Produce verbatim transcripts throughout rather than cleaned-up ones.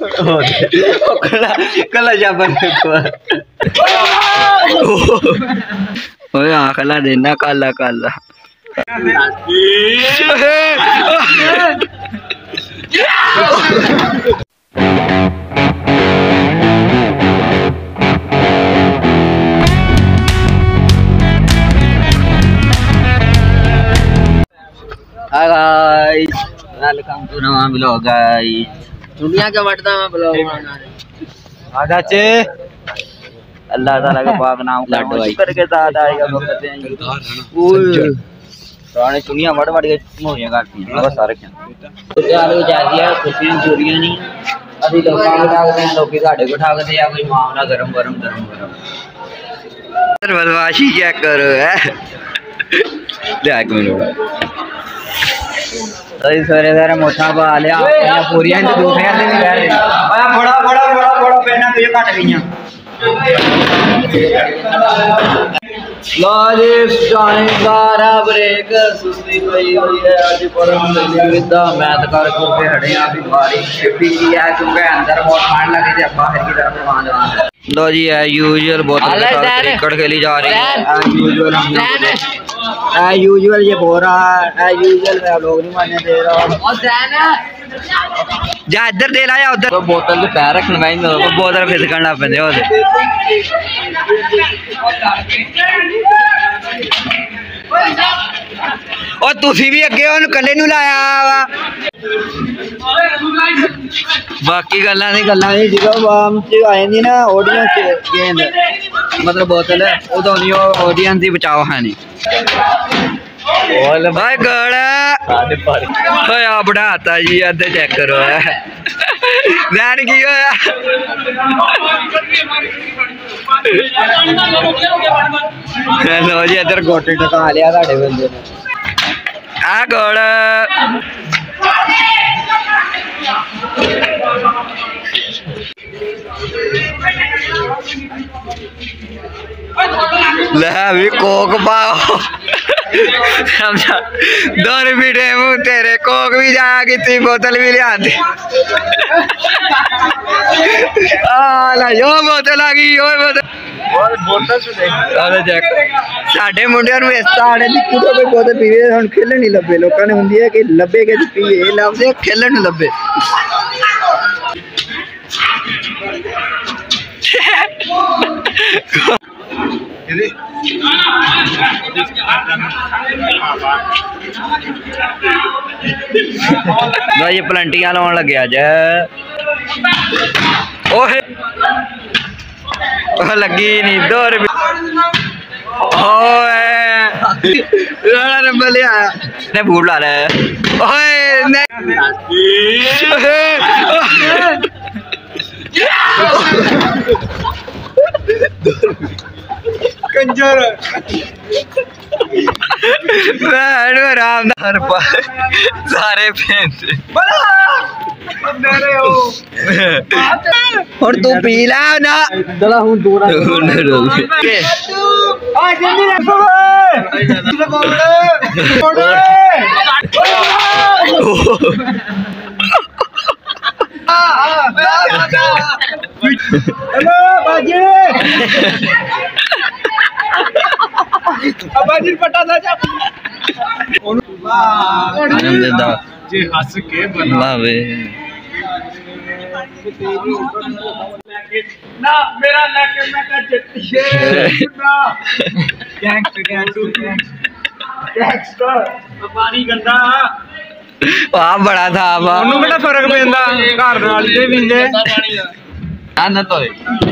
कला कला जाबन ओए आखला देना काला काला हाय गाइस वेलकम टू नवा ब्लॉग गाइस दुनिया के बढ़ता मैं ब्लॉग बना रहे आजा चे अल्लाह ताला का पाक नाम लाडो भाई करके साथ आएगा वक्त हैं ओए पुराने दुनिया बढ़ बढ़ के मोरियां काटती हैं बस सारे तो यार जाती है कुर्सियां चोरियां नहीं अभी लोग ठाकते हैं लोग साढ़े को ठाकते हैं कोई मामला गरम गरम गरम गरम बदमाशी क्या करो है देख मिनट तो सवेरे सवेरे मोटा पा लिया पूरियां दूसरे से भी कह रहे बड़ा बड़ा बड़ा बड़ा पेना तुझे कट गई लो जी टाइम बारा ब्रेक सुस्ती पई हुई है आज परम विदा मैथ कर के हटे हैं अभी बारिश छिपी हुई है क्योंकि अंदर बहुत ठंड लगी थी बाहर की तरफ वहां जाना लो जी है यूजुअल बोतल के साथ क्रिकेट खेली जा रही है एज यूजुअल हम एज यूजुअल ये बोल रहा है एज यूजुअल मैं लोग नहीं मानने दे रहा और जा इधर दे लाया उधर तो बोतल से पैर रखना भाई तो बोतल फिर करना पैंदे ओदे और तुसी भी अगे ओनु कल्ले नु लाया वा बाकी गल्लां दी गल्लां दी जिदों वाम च आए नी ना ऑडियंस गेंद मतलब बोतल है उदों नी ऑडियंस दी बचाओ है नी बोल भाई गड़ा ओए आ बढ़ाता जी अदे चेक करो है ध्यान की होया लो जी इधर गोटे टका लिया साडे बंदे ने आ गड़ा ले भी कोक पाओ समझा दो रुपये मुँह तेरे कोक भी जा की बोतल भी लिया यो बोतल आ गई यो बोतल साडे मुंडिया साढ़े कोई बोतल पीवे हम खेलन नहीं लभे लोगों ने होंगी है कि लभे के पीवे लभदे खेलन नहीं लभे ये पलंटियां लाने लगे अज ओहे लगी नहीं दो नंबर लिया ने बूट ला ले कंजर आरामदार सारे और तू पी ला ना चला हूं दूर हेलो बाजी अबाजी पटा था जा आनंद जी हंस के बना वे ना मेरा लेके मैं का जट्टी है ना गैंगस्टर गैंगस्टर गैंगस्टर पानी गंदा आ बड़ा था ओनू बेटा फर्क पैंदा घर नाल दे पींदे आ ना तो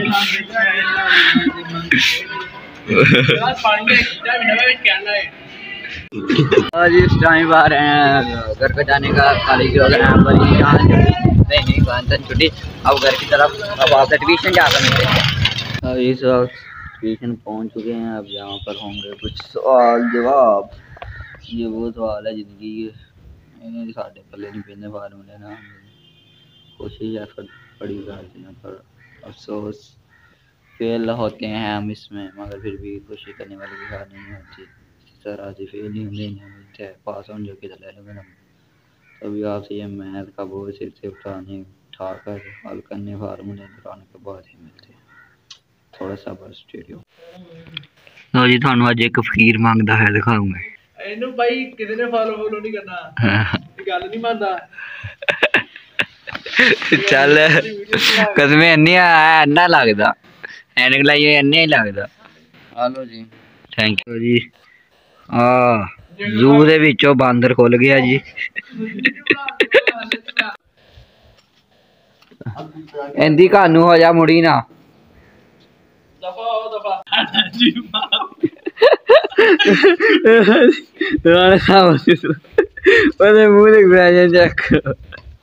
आज इस टाइम आ रहे हैं घर पे जाने का कॉलेज प्रोग्राम नहीं नहीं छुट्टी अब घर की तरफ अब आप ट्यूशन जा सकते हैं। इस वक्त ट्यूशन पहुंच चुके हैं। अब यहाँ पर होंगे कुछ सवाल जवाब। ये वो सवाल है जिंदगी के साढ़े पल्ले नहीं पेने फार्मूले ना कोशिश एफर्ट बड़ी करते हैं पर अफसोस फेल होते हैं हम इसमें, मगर फिर भी कोशिश करने वाले की हार नहीं होती। इस तरह से फेल ही होने नहीं मिलते हैं, पास होने जो कि ले लेंगे हम। तो अभी आपसे ये मैथ का बोझ सिर से उठाने खाकर हल करने फार्मूले आने के बाद ही मिलते हैं। थोड़ा सा बस स्टेडियम। लो जी थानू अज एक फकीर मांगदा है दिखाऊंगा। इनू भाई किसी ने फॉलो फॉलो नहीं करना। गल नहीं मानदा। चल कसमें अन्नी अन्ना लगदा एनक लाइए अन्ने ही लगदा। Hello ji thank you ji. हाँ जू दे विचों बांदर खुल गया जी। इंदी कानू हो जा मुड़ी ना दफा हो दफा जी राणा साहब ओदे मुंह दे ग्राजन चेक करो।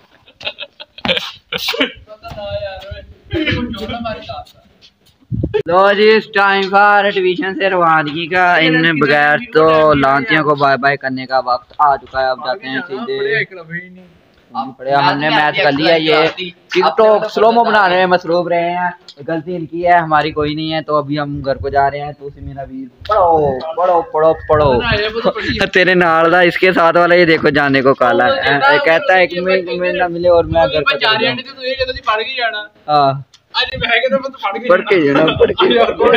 लो जी इस टाइम फॉर ट्यूशन से रवानगी का इन बगैर तो लांतियों को बाय बाय करने का वक्त आ चुका है। अब जाते हैं सीधे पढ़िया हमने मैथ कर लिया। ये टिकटॉक स्लोमो बनाने में मसरूफ रहे हैं। गलती इनकी है हमारी कोई नहीं है। तो अभी हम घर को जा रहे हैं। तो मेरा वीर पढ़ो पढ़ो पढ़ो पढ़ो तेरे नाल दा इसके साथ वाला ये देखो जाने को काला है। कहता है एक मिनट ना मिले और मैं घर को जा रहा हूं। हां पढ़ के जाना पढ़ के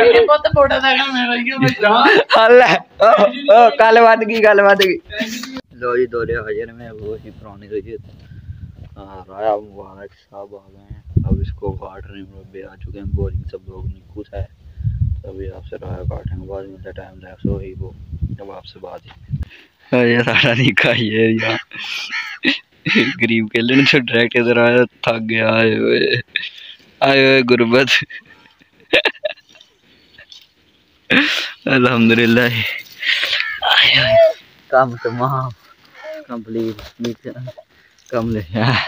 कल बात की गल बात की। लो जी दौरे हाजिर में बहुत ही पुरानी रही। राया मुबारक साहब आ गए हैं। अब इसको काट रहे हैं। बे आ चुके हैं बोरिंग सब लोग निकुत है। अभी आपसे राया काटेंगे बाद में टाइम लैप्स हो ही वो जब आपसे बात ही ये सारा निका ये यार गरीब के लिए तो डायरेक्ट इधर आया थक गया। आए हुए आए हुए गुर्बत अल्हम्दुलिल्लाह काम तमाम कंप्लीट कम ले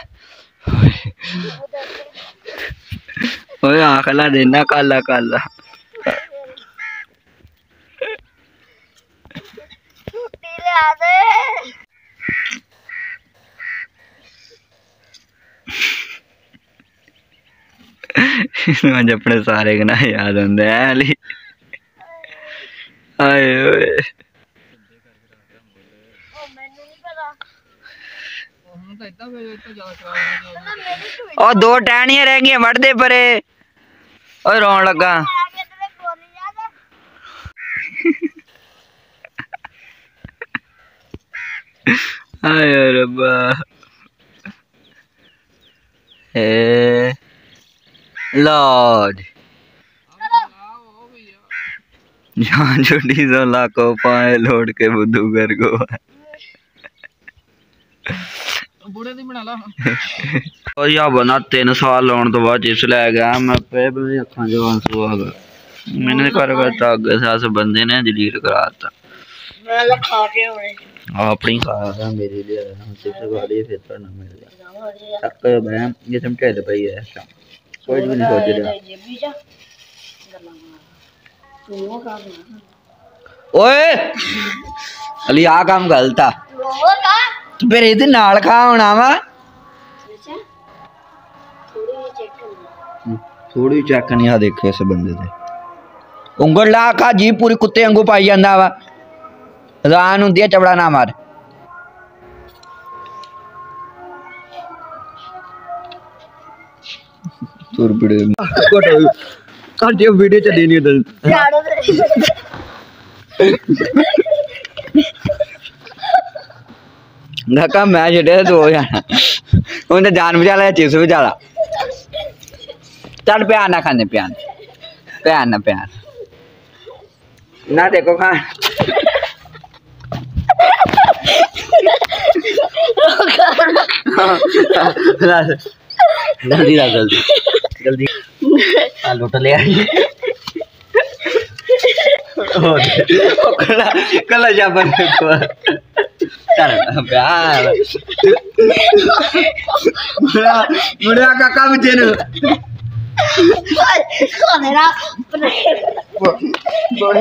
ओए आखला देना काला काला आज अपने सारे गना याद होंगे अली आए ओए और दो टहनियां रह गई वड़ दे परे और रोन लगा। हाय रब्बा ए लॉर्ड जान छोटी सौ लाखों पाए लोड के बुद्धू घर को और या बना तीन साल लाने तो बाद जिस लै गया मैं पे अखा जो आंसू आ गया। मैंने कर करता अगे सास बंदे ने डिलीट कराता अपनी खाया मेरे लिए चिप्स खा लिए फिर ना मिल गया तक मैं ये तुम ढिड पई है कोई भी नहीं सोच रहा। ओए अली आ काम गलत आ फिर इधर नाल खा होना वा थोड़ी चेक नहीं आ देखो इस बंदे से उंगल ला खा जी पूरी कुत्ते वांगू पाई जांदा वा रान हुंदी है चबड़ा ना मार। तुर बड़े कर दियो वीडियो चली नहीं उधर धक्का मैं छड़े तो हो जाना उन्हें जान बचा लिया चिप्स बचा ला चल प्यार ना खाने प्यार प्यार ना प्यार ना देखो खा जल्दी ला जल्दी जल्दी लुट ले कला कला जा बंदे को चल प्यार मुड़ा मुड़ा काका बच्चे ने मेरा बड़े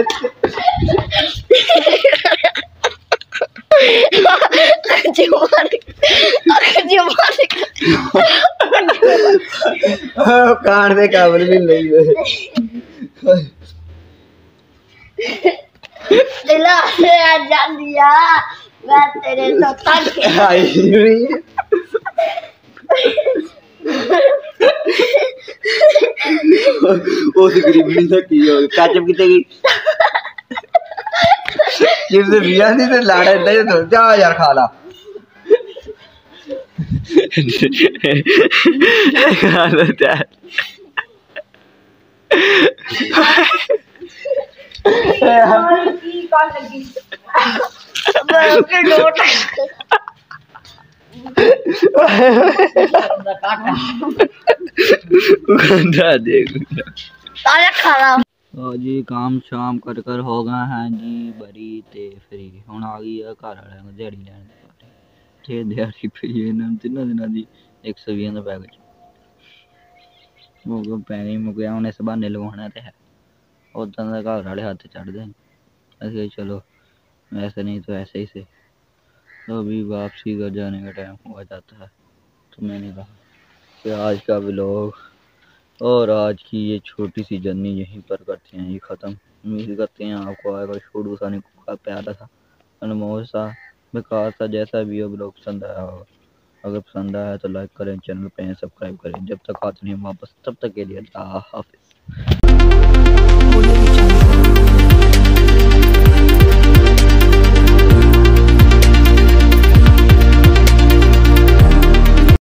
कान दे काबल भी नहीं है दिला से जान दिया मैं तेरे तो थक गया उस गरीबी नहीं सकी काचम कितने गई चिप्स रिया नहीं तो लाड़ा इतना तो जा यार खा ला खा लो यार जी काम शाम कर कर हो गए हैं जी बरी ते फ्री हुण आ गई है घर वाले को दिहाड़ी लैन ते दिहाड़ी पई इन्हां तिन्नां दिनां दी एक सौ बीस दा पैकेज वो पैसे मुक गया हुण इस बहाने लगवाना ते है उदां दा घर वाले हत्थ चढ़दे न असीं चलो ऐसे नहीं तो ऐसे ही से तो अभी वापसी कर जाने का टाइम हुआ जाता है तो मैंने कहा कि आज का व्लॉग और आज की ये छोटी सी जर्नी यहीं पर करते हैं ये ख़त्म। उम्मीद करते हैं आपको आएगा छोटू सा का प्यारा था अनमोल सा बेकार सा जैसा भी हो व्लॉग पसंद आया होगा। अगर पसंद आया तो लाइक करें चैनल पे सब्सक्राइब करें। जब तक आते नहीं वापस तब तक के लिए अल्लाह हाफिज़।